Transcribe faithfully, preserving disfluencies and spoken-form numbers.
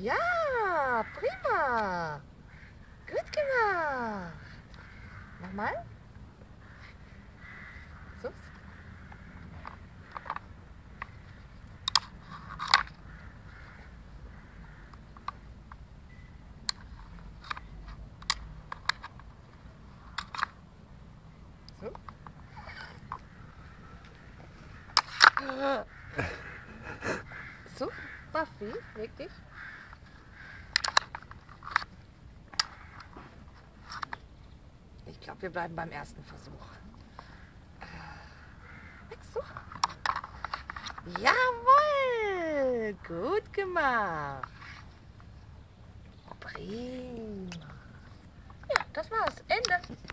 Ja, prima. Gut gemacht. Nochmal. So. So. So, Buffy, leg dich. Ich glaube, wir bleiben beim ersten Versuch. Legst du? Jawohl! Gut gemacht. Prima. Ja, das war's. Ende.